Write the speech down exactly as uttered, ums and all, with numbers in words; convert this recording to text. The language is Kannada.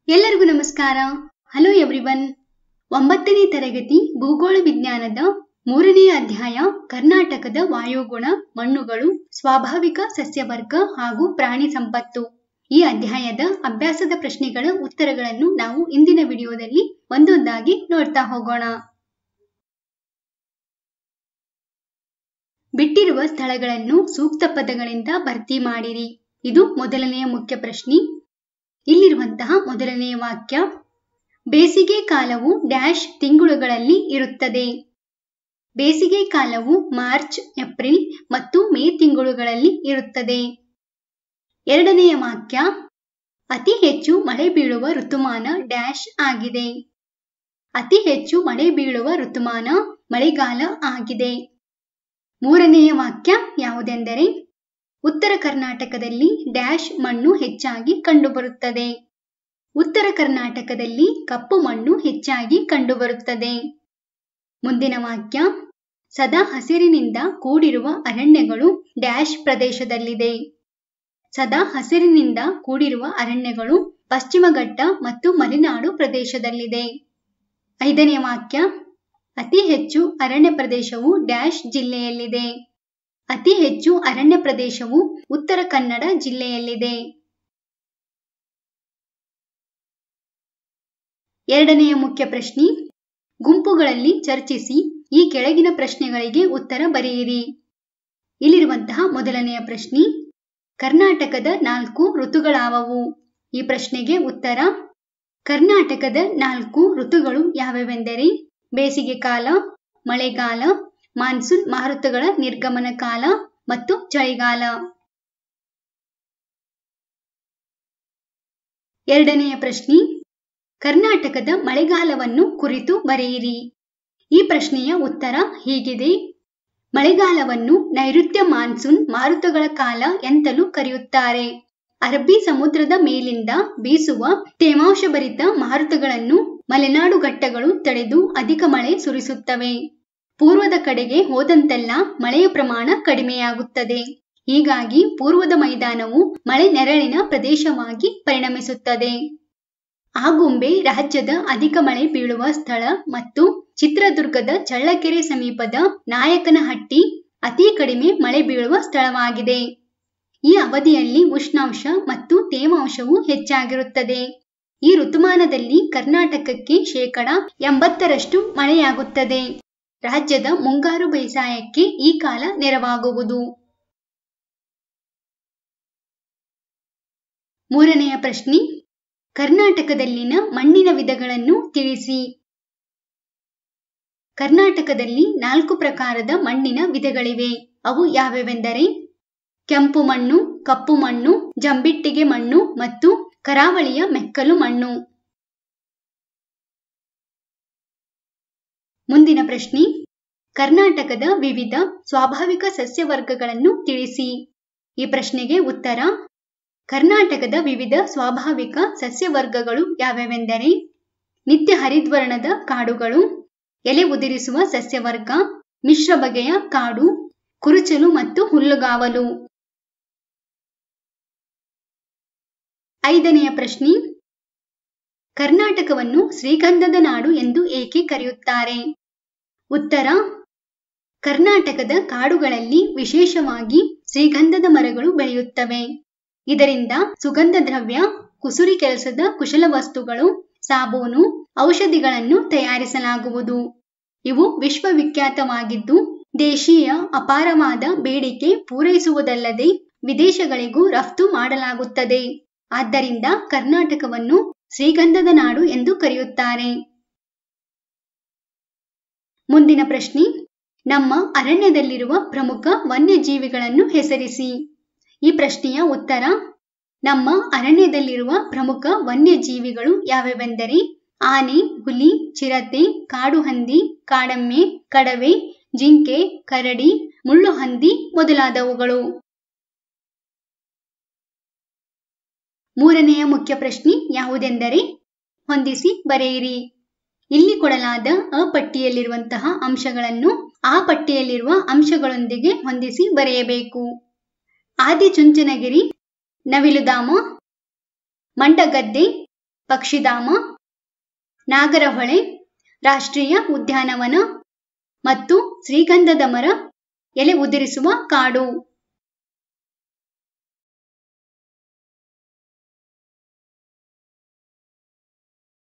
ಎಲ್ಲರಿಗೂ ನಮಸ್ಕಾರ. Hello everyone. ಒಂಬತ್ತನೇ ತರಗತಿ ಭೂಗೋಳ ವಿಜ್ಞಾನದ ಮೂರನೇ ಅಧ್ಯಾಯ ಕರ್ನಾಟಕದ ವಾಯುಗುಣ, ಮಣ್ಣುಗಳು, ಸ್ವಾಭಾವಿಕ ಸಸ್ಯವರ್ಗ ಹಾಗೂ ಪ್ರಾಣಿ ಸಂಪತ್ತು. ಈ ಅಧ್ಯಾಯದ ಅಭ್ಯಾಸದ ಪ್ರಶ್ನೆಗಳ ಉತ್ತರಗಳನ್ನು ನಾವು ಇಂದಿನ ವಿಡಿಯೋದಲ್ಲಿ ಒಂದೊಂದಾಗಿ ನೋಡ್ತಾ ಹೋಗೋಣ. ಬಿಟ್ಟಿರುವ ಸ್ಥಳಗಳನ್ನು ಸೂಕ್ತ ಪದಗಳಿಂದ ಭರ್ತಿ ಮಾಡಿರಿ. ಇದು ಮೊದಲನೆಯ ಮುಖ್ಯ ಪ್ರಶ್ನೆ. ಇಲ್ಲಿರುವಂತಹ ಮೊದಲನೆಯ ವಾಕ್ಯ, ಬೇಸಿಗೆ ಕಾಲವು ಡ್ಯಾಶ್ ತಿಂಗಳುಗಳಲ್ಲಿ ಇರುತ್ತದೆ. ಬೇಸಿಗೆ ಕಾಲವು ಮಾರ್ಚ್, ಏಪ್ರಿಲ್ ಮತ್ತು ಮೇ ತಿಂಗಳುಗಳಲ್ಲಿ ಇರುತ್ತದೆ. ಎರಡನೆಯ ವಾಕ್ಯ, ಅತಿ ಹೆಚ್ಚು ಮಳೆ ಬೀಳುವ ಋತುಮಾನ ಡ್ಯಾಶ್ ಆಗಿದೆ. ಅತಿ ಹೆಚ್ಚು ಮಳೆ ಬೀಳುವ ಋತುಮಾನ ಮಳೆಗಾಲ ಆಗಿದೆ. ಮೂರನೆಯ ವಾಕ್ಯ ಯಾವುದೆಂದರೆ, ಉತ್ತರ ಕರ್ನಾಟಕದಲ್ಲಿ ಡ್ಯಾಶ್ ಮಣ್ಣು ಹೆಚ್ಚಾಗಿ ಕಂಡುಬರುತ್ತದೆ. ಉತ್ತರ ಕರ್ನಾಟಕದಲ್ಲಿ ಕಪ್ಪು ಮಣ್ಣು ಹೆಚ್ಚಾಗಿ ಕಂಡುಬರುತ್ತದೆ. ಮುಂದಿನ ವಾಕ್ಯ, ಸದಾ ಹಸಿರಿನಿಂದ ಕೂಡಿರುವ ಅರಣ್ಯಗಳು ಡ್ಯಾಶ್ ಪ್ರದೇಶದಲ್ಲಿದೆ. ಸದಾ ಹಸಿರಿನಿಂದ ಕೂಡಿರುವ ಅರಣ್ಯಗಳು ಪಶ್ಚಿಮ ಘಟ್ಟ ಮತ್ತು ಮಲೆನಾಡು ಪ್ರದೇಶದಲ್ಲಿದೆ. ಐದನೇ ವಾಕ್ಯ, ಅತಿ ಹೆಚ್ಚು ಅರಣ್ಯ ಪ್ರದೇಶವು ಡ್ಯಾಶ್ ಜಿಲ್ಲೆಯಲ್ಲಿದೆ. ಅತಿ ಹೆಚ್ಚು ಅರಣ್ಯ ಪ್ರದೇಶವು ಉತ್ತರ ಕನ್ನಡ ಜಿಲ್ಲೆಯಲ್ಲಿದೆ. ಎರಡನೆಯ ಮುಖ್ಯ ಪ್ರಶ್ನೆ, ಗುಂಪುಗಳಲ್ಲಿ ಚರ್ಚಿಸಿ ಈ ಕೆಳಗಿನ ಪ್ರಶ್ನೆಗಳಿಗೆ ಉತ್ತರ ಬರೆಯಿರಿ. ಇಲ್ಲಿರುವಂತಹ ಮೊದಲನೆಯ ಪ್ರಶ್ನೆ, ಕರ್ನಾಟಕದ ನಾಲ್ಕು ಋತುಗಳಾವವು? ಈ ಪ್ರಶ್ನೆಗೆ ಉತ್ತರ, ಕರ್ನಾಟಕದ ನಾಲ್ಕು ಋತುಗಳು ಯಾವ್ಯಾವೆಂದರೆ ಬೇಸಿಗೆ ಕಾಲ, ಮಳೆಗಾಲ, ಮಾನ್ಸೂನ್ ಮಾರುತಗಳ ನಿರ್ಗಮನ ಕಾಲ ಮತ್ತು ಚಳಿಗಾಲ. ಎರಡನೆಯ ಪ್ರಶ್ನೆ, ಕರ್ನಾಟಕದ ಮಳೆಗಾಲವನ್ನು ಕುರಿತು ಬರೆಯಿರಿ. ಈ ಪ್ರಶ್ನೆಯ ಉತ್ತರ ಹೀಗಿದೆ. ಮಳೆಗಾಲವನ್ನು ನೈಋತ್ಯ ಮಾನ್ಸೂನ್ ಮಾರುತಗಳ ಕಾಲ ಎಂತಲೂ ಕರೆಯುತ್ತಾರೆ. ಅರಬ್ಬಿ ಸಮುದ್ರದ ಮೇಲಿಂದ ಬೀಸುವ ತೇವಾಂಶಭರಿತ ಮಾರುತಗಳನ್ನು ಮಲೆನಾಡು ಘಟ್ಟಗಳು ತಡೆದು ಅಧಿಕ ಮಳೆ ಸುರಿಸುತ್ತವೆ. ಪೂರ್ವದ ಕಡೆಗೆ ಹೋದಂತೆಲ್ಲ ಮಳೆಯ ಪ್ರಮಾಣ ಕಡಿಮೆಯಾಗುತ್ತದೆ. ಹೀಗಾಗಿ ಪೂರ್ವದ ಮೈದಾನವು ಮಳೆ ನೆರಳಿನ ಪ್ರದೇಶವಾಗಿ ಪರಿಣಮಿಸುತ್ತದೆ. ಆಗುಂಬೆ ರಾಜ್ಯದ ಅಧಿಕ ಮಳೆ ಬೀಳುವ ಸ್ಥಳ ಮತ್ತು ಚಿತ್ರದುರ್ಗದ ಚಳ್ಳಕೆರೆ ಸಮೀಪದ ನಾಯಕನಹಟ್ಟಿ ಅತಿ ಕಡಿಮೆ ಮಳೆ ಬೀಳುವ ಸ್ಥಳವಾಗಿದೆ. ಈ ಅವಧಿಯಲ್ಲಿ ಉಷ್ಣಾಂಶ ಮತ್ತು ತೇವಾಂಶವು ಹೆಚ್ಚಾಗಿರುತ್ತದೆ. ಈ ಋತುಮಾನದಲ್ಲಿ ಕರ್ನಾಟಕಕ್ಕೆ ಶೇಕಡ ಎಂಬತ್ತರಷ್ಟು ಮಳೆಯಾಗುತ್ತದೆ. ರಾಜ್ಯದ ಮುಂಗಾರು ಬೇಸಾಯಕ್ಕೆ ಈ ಕಾಲ ನೆರವಾಗುವುದು. ಮೂರನೆಯ ಪ್ರಶ್ನೆ, ಕರ್ನಾಟಕದಲ್ಲಿನ ಮಣ್ಣಿನ ವಿಧಗಳನ್ನು ತಿಳಿಸಿ. ಕರ್ನಾಟಕದಲ್ಲಿ ನಾಲ್ಕು ಪ್ರಕಾರದ ಮಣ್ಣಿನ ವಿಧಗಳಿವೆ. ಅವು ಯಾವ್ಯಾವೆಂದರೆ ಕೆಂಪು ಮಣ್ಣು, ಕಪ್ಪು ಮಣ್ಣು, ಜಂಬಿಟ್ಟಿಗೆ ಮಣ್ಣು ಮತ್ತು ಕರಾವಳಿಯ ಮೆಕ್ಕಲು ಮಣ್ಣು. ಮುಂದಿನ ಪ್ರಶ್ನೆ, ಕರ್ನಾಟಕದ ವಿವಿಧ ಸ್ವಾಭಾವಿಕ ಸಸ್ಯವರ್ಗಗಳನ್ನು ತಿಳಿಸಿ. ಈ ಪ್ರಶ್ನೆಗೆ ಉತ್ತರ, ಕರ್ನಾಟಕದ ವಿವಿಧ ಸ್ವಾಭಾವಿಕ ಸಸ್ಯವರ್ಗಗಳು ಯಾವ್ಯಾವೆಂದರೆ ನಿತ್ಯ ಹರಿದ್ವರ್ಣದ ಕಾಡುಗಳು, ಎಲೆ ಉದುರಿಸುವ ಸಸ್ಯವರ್ಗ, ಮಿಶ್ರ ಬಗೆಯ ಕಾಡು, ಕುರುಚಲು ಮತ್ತು ಹುಲ್ಲುಗಾವಲು. ಐದನೆಯ ಪ್ರಶ್ನೆ, ಕರ್ನಾಟಕವನ್ನು ಶ್ರೀಗಂಧದ ನಾಡು ಎಂದು ಏಕೆ ಕರೆಯುತ್ತಾರೆ? ಉತ್ತರ, ಕರ್ನಾಟಕದ ಕಾಡುಗಳಲ್ಲಿ ವಿಶೇಷವಾಗಿ ಶ್ರೀಗಂಧದ ಮರಗಳು ಬೆಳೆಯುತ್ತವೆ. ಇದರಿಂದ ಸುಗಂಧ ದ್ರವ್ಯ, ಕುಸುರಿ ಕೆಲಸದ ಕುಶಲ ವಸ್ತುಗಳು, ಸಾಬೂನು, ಔಷಧಿಗಳನ್ನು ತಯಾರಿಸಲಾಗುವುದು. ಇವು ವಿಶ್ವವಿಖ್ಯಾತವಾಗಿದ್ದು ದೇಶೀಯ ಅಪಾರವಾದ ಬೇಡಿಕೆ ಪೂರೈಸುವುದಲ್ಲದೆ ವಿದೇಶಗಳಿಗೂ ರಫ್ತು ಮಾಡಲಾಗುತ್ತದೆ. ಆದ್ದರಿಂದ ಕರ್ನಾಟಕವನ್ನು ಶ್ರೀಗಂಧದ ನಾಡು ಎಂದು ಕರೆಯುತ್ತಾರೆ. ಮುಂದಿನ ಪ್ರಶ್ನೆ, ನಮ್ಮ ಅರಣ್ಯದಲ್ಲಿರುವ ಪ್ರಮುಖ ವನ್ಯಜೀವಿಗಳನ್ನು ಹೆಸರಿಸಿ. ಈ ಪ್ರಶ್ನೆಯ ಉತ್ತರ, ನಮ್ಮ ಅರಣ್ಯದಲ್ಲಿರುವ ಪ್ರಮುಖ ವನ್ಯಜೀವಿಗಳು ಯಾವ್ಯಾವೆಂದರೆ ಆನೆ, ಹುಲಿ, ಚಿರತೆ, ಕಾಡುಹಂದಿ, ಕಾಡೆಮ್ಮೆ, ಕಡವೆ, ಜಿಂಕೆ, ಕರಡಿ, ಮುಳ್ಳುಹಂದಿ ಮೊದಲಾದವುಗಳು. ಮೂರನೆಯ ಮುಖ್ಯ ಪ್ರಶ್ನೆ ಯಾವುದೆಂದರೆ ಹೊಂದಿಸಿ ಬರೆಯಿರಿ. ಇಲ್ಲಿ ಕೊಡಲಾದ ಅ ಪಟ್ಟಿಯಲ್ಲಿರುವಂತಹ ಅಂಶಗಳನ್ನು ಆ ಪಟ್ಟಿಯಲ್ಲಿರುವ ಅಂಶಗಳೊಂದಿಗೆ ಹೊಂದಿಸಿ ಬರೆಯಬೇಕು. ಆದಿಚುಂಚನಗಿರಿ, ನವಿಲುಧಾಮ, ಮಂಡಗದ್ದೆ, ಪಕ್ಷಿಧಾಮ, ನಾಗರಹೊಳೆ ರಾಷ್ಟ್ರೀಯ ಉದ್ಯಾನವನ ಮತ್ತು ಶ್ರೀಗಂಧದ ಮರ ಎಲೆ ಉದುರಿಸುವ ಕಾಡು.